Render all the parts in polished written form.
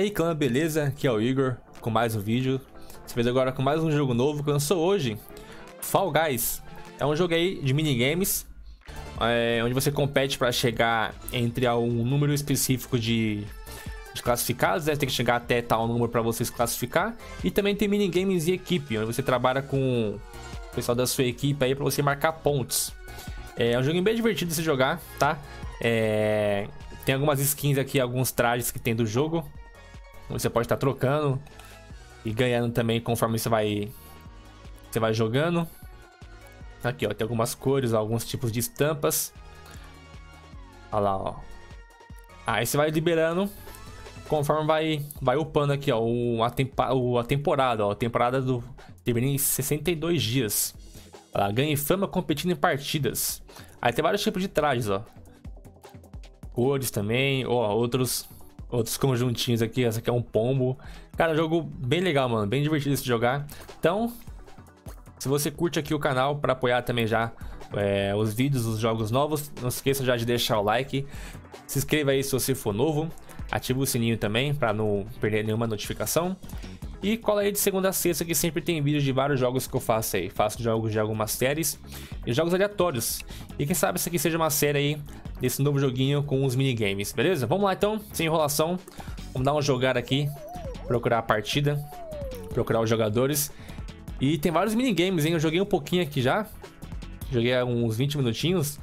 aí, clã, beleza? Aqui é o Igor com mais um vídeo. Você fez agora com mais um jogo novo que lançou hoje, Fall Guys. É um jogo aí de minigames, onde você compete para chegar entre um número específico de classificados, né? Tem que chegar até tal número para você se classificar. E também tem minigames e equipe, onde você trabalha com o pessoal da sua equipe aí para você marcar pontos. É um joguinho bem divertido de se jogar, tá? Tem algumas skins aqui, alguns trajes que tem do jogo. Você pode estar trocando e ganhando também conforme você vai jogando. Aqui, ó, tem algumas cores, alguns tipos de estampas. Olha lá, ó. Aí você vai liberando conforme vai upando aqui, ó, a temporada, ó. A temporada termina em 62 dias. Olha lá, ganhe fama competindo em partidas. Aí tem vários tipos de trajes, ó. Cores também, ó, outros conjuntinhos aqui. Essa aqui é um pombo. Cara, jogo bem legal, mano, bem divertido de se jogar. Então, se você curte aqui o canal para apoiar também já os vídeos, os jogos novos, não se esqueça já de deixar o like. Se inscreva aí se você for novo. Ativa o sininho também para não perder nenhuma notificação. E cola aí de segunda a sexta que sempre tem vídeos de vários jogos que eu faço aí. Faço jogos de algumas séries e jogos aleatórios. E quem sabe isso aqui seja uma série aí desse novo joguinho com os minigames, beleza? Vamos lá então, sem enrolação. Vamos dar uma jogada aqui, procurar a partida, procurar os jogadores. E tem vários minigames, hein? Eu joguei um pouquinho aqui já. Joguei uns 20 minutinhos.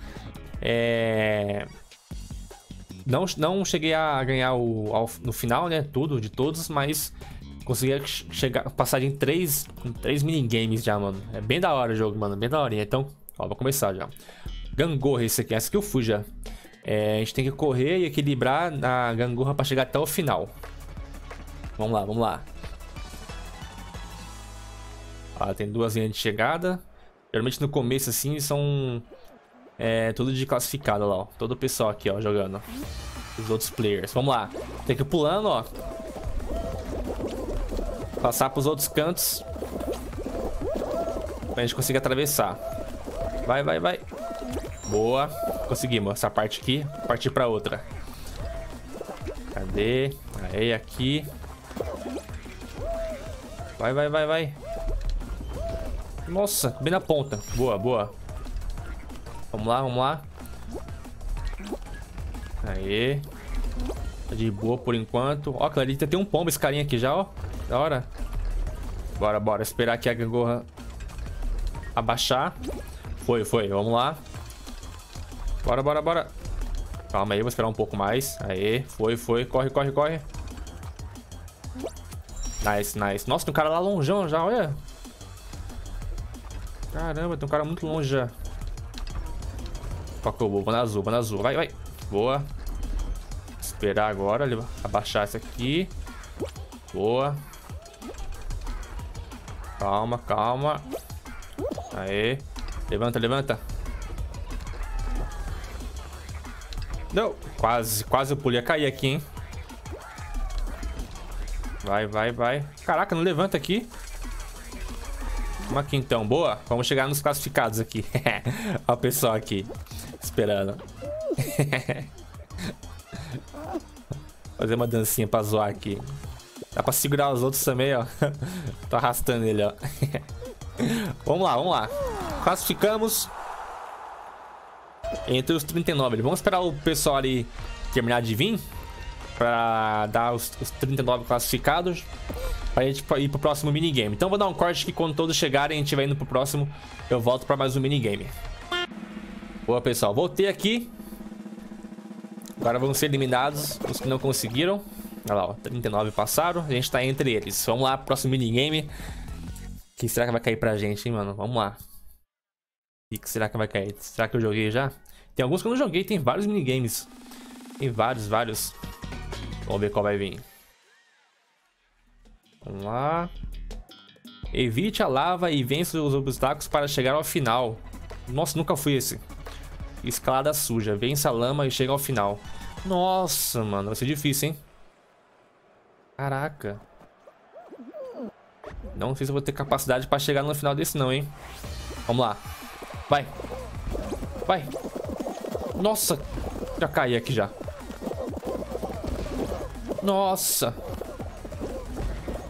Não cheguei a ganhar no final, né? Tudo, de todos, mas consegui passar em 3 minigames já, mano. É bem da hora o jogo, mano. Bem da horinha. Então, ó, vou começar já. Gangorra, esse aqui. Essa que eu fui já. A gente tem que correr e equilibrar a gangorra pra chegar até o final. Vamos lá, vamos lá. Ó, tem 2 linhas de chegada. Geralmente no começo, assim, são tudo de classificado, lá, ó. Todo o pessoal aqui, ó, jogando. Os outros players. Vamos lá. Tem que ir pulando, ó. Passar pros outros cantos. Pra gente conseguir atravessar. Vai, vai, vai. Boa. Conseguimos essa parte aqui. Partir pra outra. Cadê? Aí, aqui. Vai, vai, vai, vai. Nossa, bem na ponta. Boa, boa. Vamos lá, vamos lá. Aê. Tá de boa por enquanto. Ó, Clarita, tem um pombo esse carinha aqui já, ó. Da hora. Bora, bora. Esperar aqui a gangorra abaixar. Foi, foi. Vamos lá. Bora, bora, bora. Calma aí, vou esperar um pouco mais. Aê, foi, foi. Corre, corre, corre. Nice, nice. Nossa, tem um cara lá longeão já, olha. Caramba, tem um cara muito longe já. Vou na azul, vou na azul. Vai, vai. Boa. Esperar agora, abaixar esse aqui. Boa. Calma, calma. Aê. Levanta, levanta. Não. Quase, quase eu pulei a cair aqui, hein. Vai, vai, vai. Caraca, não levanta aqui. Vamos aqui então, boa. Vamos chegar nos classificados aqui. Olha o pessoal aqui esperando. Fazer uma dancinha pra zoar aqui. Dá pra segurar os outros também, ó. Tô arrastando ele, ó. Vamos lá, vamos lá. Classificamos entre os 39. Vamos esperar o pessoal ali terminar de vir pra dar os 39 classificados, pra gente ir pro próximo minigame. Então vou dar um corte que quando todos chegarem, a gente vai indo pro próximo. Eu volto pra mais um minigame. Boa, pessoal, voltei aqui. Agora vão ser eliminados os que não conseguiram. Olha lá, ó, 39 passaram. A gente tá entre eles. Vamos lá pro próximo minigame. O que será que vai cair pra gente, hein, mano? Vamos lá. O que será que vai cair? Será que eu joguei já? Tem alguns que eu não joguei, tem vários minigames. Tem vários, vários. Vamos ver qual vai vir. Vamos lá. Evite a lava e vença os obstáculos para chegar ao final. Nossa, nunca fui esse. Escalada suja. Vença a lama e chega ao final. Nossa, mano. Vai ser difícil, hein? Caraca. Não sei se eu vou ter capacidade para chegar no final desse não, hein? Vamos lá. Vai. Vai. Nossa. Já caí aqui já. Nossa.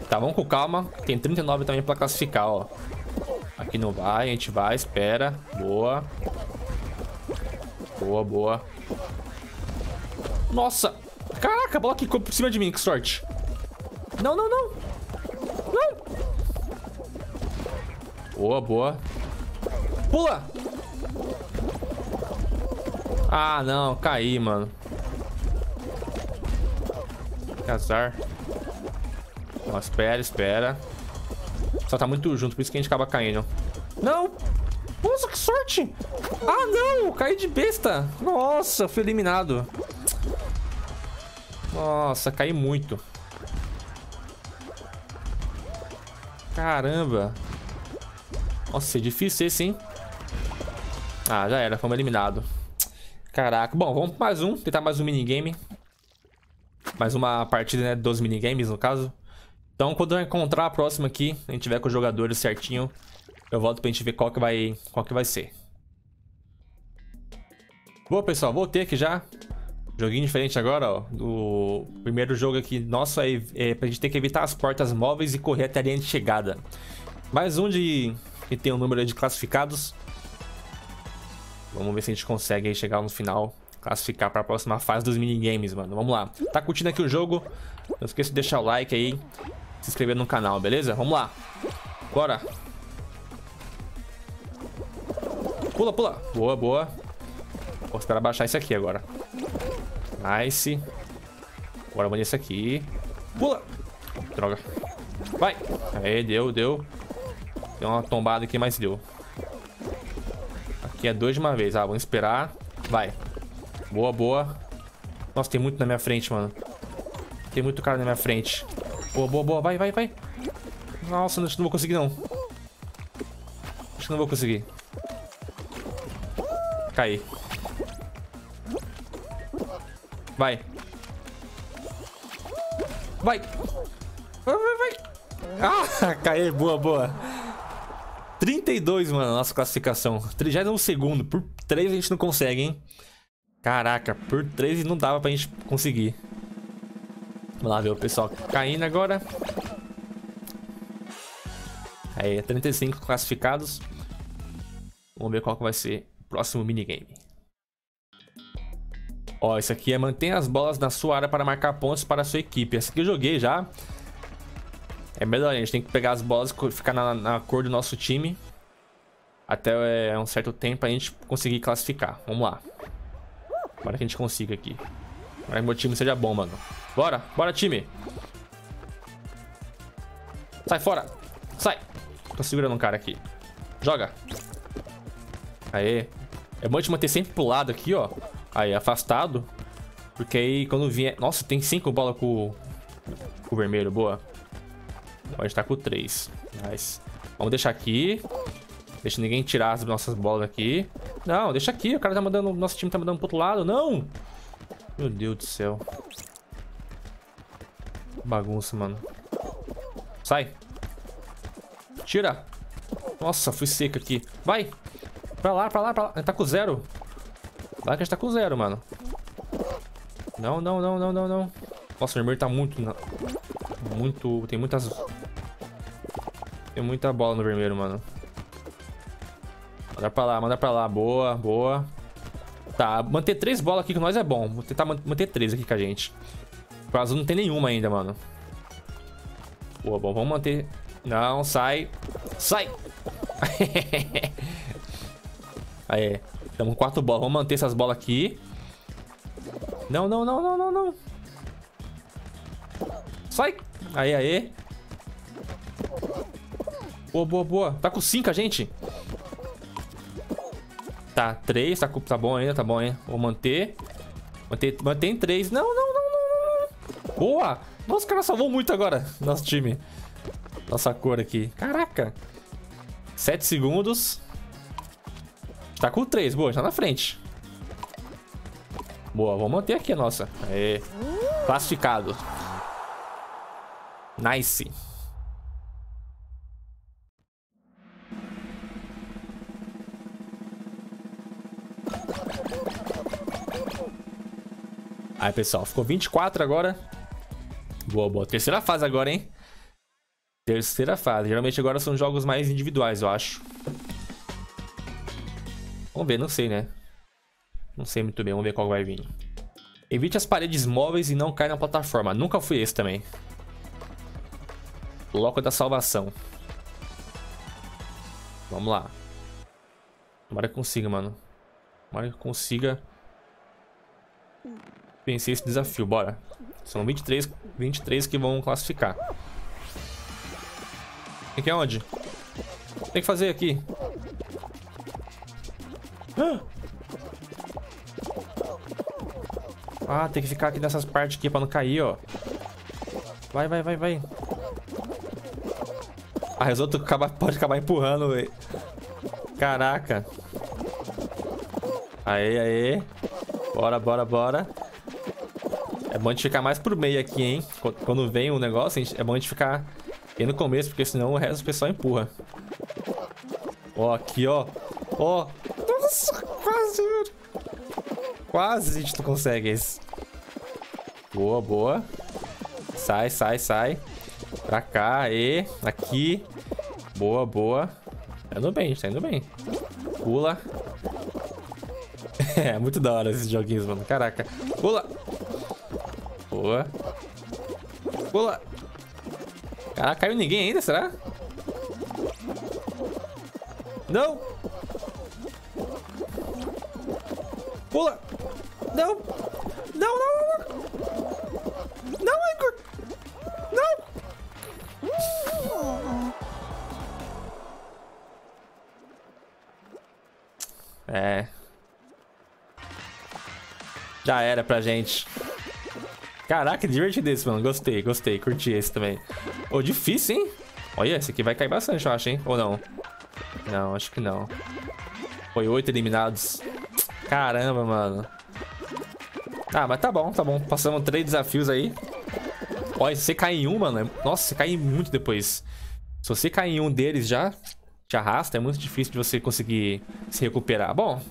Tá, vamos com calma. Tem 39 também pra classificar, ó. Aqui não vai, a gente vai, espera. Boa. Boa, boa. Nossa! Caraca, a bola quicou por cima de mim, que sorte. Não, não, não. Não. Boa, boa. Pula! Ah, não, caí, mano. Que azar. Ó, espera, espera. Só tá muito junto, por isso que a gente acaba caindo. Não! Nossa, que sorte! Ah, não! Caí de besta! Nossa, fui eliminado. Nossa, caí muito. Caramba. Nossa, é difícil esse, hein? Ah, já era, fomos eliminados. Caraca. Bom, vamos pra mais um. Tentar mais um minigame. Mais uma partida, né, dos minigames, no caso. Então, quando eu encontrar a próxima aqui, a gente tiver com os jogadores certinho, eu volto pra gente ver qual que vai ser. Boa, pessoal. Voltei aqui já. Joguinho diferente agora, ó. O primeiro jogo aqui nosso é pra gente ter que evitar as portas móveis e correr até a linha de chegada. Mais um que tem um número de classificados. Vamos ver se a gente consegue aí chegar no final, classificar para a próxima fase dos minigames, mano. Vamos lá. Tá curtindo aqui o jogo? Não esqueça de deixar o like aí, se inscrever no canal, beleza? Vamos lá. Bora. Pula, pula. Boa, boa. Vou esperar baixar isso aqui agora. Nice. Agora vou nesse aqui. Pula. Droga. Vai. Aí, deu. Deu uma tombada aqui, mas deu. Aqui é 2 de uma vez. Ah, vamos esperar. Vai. Boa, boa. Nossa, tem muito na minha frente, mano. Tem muito cara na minha frente. Boa, boa, boa. Vai, vai, vai. Nossa, acho que não vou conseguir, não. Acho que não vou conseguir. Caí. Vai. Vai. Vai, vai, vai. Ah, caí. Boa, boa. 32, mano, nossa classificação. 32º. Por 3 a gente não consegue, hein? Caraca, por 3 não dava pra gente conseguir. Vamos lá ver o pessoal caindo agora. Aí, 35 classificados. Vamos ver qual que vai ser o próximo minigame. Ó, isso aqui é manter as bolas na sua área para marcar pontos para a sua equipe. Essa aqui eu joguei já. É melhor, a gente tem que pegar as bolas e ficar na cor do nosso time. Até um certo tempo a gente conseguir classificar. Vamos lá. Bora que a gente consiga aqui. Para que meu time seja bom, mano. Bora, bora, time. Sai fora. Sai. Tô segurando um cara aqui. Joga. Aê. É bom a gente manter sempre pro lado aqui, ó. Aí, afastado. Porque aí quando vier... Nossa, tem 5 bolas com o vermelho. Boa. A gente tá com 3. Nice. Vamos deixar aqui. Deixa ninguém tirar as nossas bolas aqui. Não, deixa aqui. O cara tá mandando... Nosso time tá mandando pro outro lado. Não! Meu Deus do céu. Bagunça, mano. Sai. Tira. Nossa, fui seco aqui. Vai. Pra lá, pra lá, pra lá. A gente tá com 0. Vai que a gente tá com 0, mano. Não, não, não, não, não, não. Nossa, o vermelho tá muito... Tem muitas... Tem muita bola no vermelho, mano. Manda pra lá, manda pra lá. Boa, boa. Tá, manter 3 bolas aqui com nós é bom. Vou tentar manter 3 aqui com a gente. O azul não tem nenhuma ainda, mano. Boa, bom, vamos manter. Não, sai. Sai! Aí, estamos com 4 bolas. Vamos manter essas bolas aqui. Não, não, não, não, não, não. Sai! Aí, aí. Boa, boa, boa. Tá com 5 a gente. Tá, 3. Tá bom ainda, tá bom, hein? Vou manter. Manter em 3. Não, não, não, não, não. Boa! Nossa, o cara salvou muito agora. Nosso time. Nossa cor aqui. Caraca. 7 segundos. Tá com 3. Boa, já na frente. Boa, vamos manter aqui a nossa. Aê. Classificado. Nice. Aí, pessoal, ficou 24 agora. Boa, boa. Terceira fase agora, hein? Terceira fase. Geralmente agora são jogos mais individuais, eu acho. Vamos ver, não sei, né? Não sei muito bem, vamos ver qual vai vir. Evite as paredes móveis e não caia na plataforma. Nunca fui esse também. Bloco da salvação. Vamos lá. Tomara que consiga, mano. Tomara que consiga vencer esse desafio, bora. São 23 que vão classificar. Tem que ir aonde? Tem que fazer aqui. Ah, tem que ficar aqui nessas partes aqui pra não cair, ó. Vai, vai, vai, vai. Ah, os outros pode acabar empurrando, velho. Caraca. Aê, aê. Bora, bora, bora. É bom a gente ficar mais pro meio aqui, hein? Quando vem o negócio, é bom a gente ficar bem no começo, porque senão o resto do pessoal empurra. Ó, aqui, ó. Ó. Nossa, quase, velho. Quase a gente não consegue esse. Boa, boa. Sai, sai, sai. Pra cá, aê. Aqui. Boa, boa. Tá indo bem, a gente tá indo bem. Pula. É, muito da hora esses joguinhos, mano. Caraca. Pula. Boa. Pula. Caraca, caiu ninguém ainda, será? Não. Pula. Não. Não, não, não. Não, Igor. Não. É. Já era pra gente. Caraca, divertido esse, mano. Gostei, gostei. Curti esse também. Ô, difícil, hein? Olha, esse aqui vai cair bastante, eu acho, hein? Ou não? Não, acho que não. Foi 8 eliminados. Caramba, mano. Ah, mas tá bom, tá bom. Passamos 3 desafios aí. Olha, se você cair em um, mano... Nossa, você cai muito depois. Se você cair em um deles já, te arrasta, é muito difícil de você conseguir se recuperar. Bom...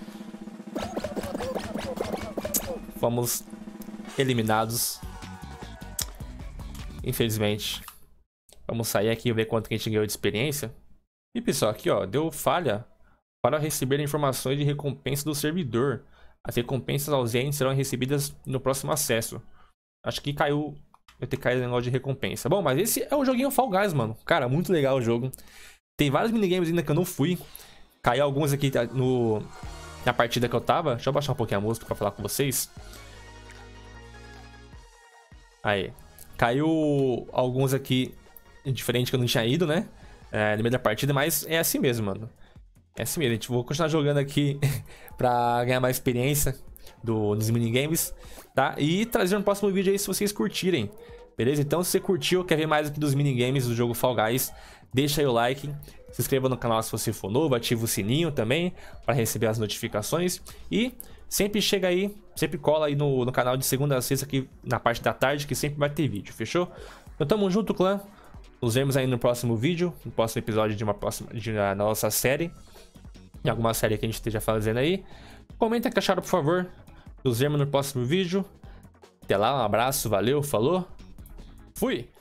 Fomos eliminados. Infelizmente. Vamos sair aqui e ver quanto que a gente ganhou de experiência. E pessoal, aqui ó, deu falha para receber informações de recompensa do servidor. As recompensas ausentes serão recebidas no próximo acesso. Acho que caiu... Vai ter caído o negócio de recompensa. Bom, mas esse é o joguinho Fall Guys, mano. Cara, muito legal o jogo. Tem vários minigames ainda que eu não fui. Caiu alguns aqui na partida que eu tava. Deixa eu baixar um pouquinho a música pra falar com vocês. Aí. Caiu alguns aqui diferente que eu não tinha ido, né? No meio da partida, mas é assim mesmo, mano. É assim mesmo. A gente vou continuar jogando aqui pra ganhar mais experiência dos minigames, tá? E trazer um próximo vídeo aí se vocês curtirem, beleza? Então, se você curtiu, quer ver mais aqui dos minigames do jogo Fall Guys, deixa aí o like, se inscreva no canal se você for novo, ativa o sininho também para receber as notificações e sempre chega aí, sempre cola aí no canal de segunda a sexta aqui na parte da tarde que sempre vai ter vídeo, fechou? Então tamo junto, clã. Nos vemos aí no próximo vídeo, no próximo episódio de uma nossa série, em alguma série que a gente esteja fazendo aí. Comenta o que acharam, por favor. Nos vemos no próximo vídeo. Até lá, um abraço, valeu, falou, fui!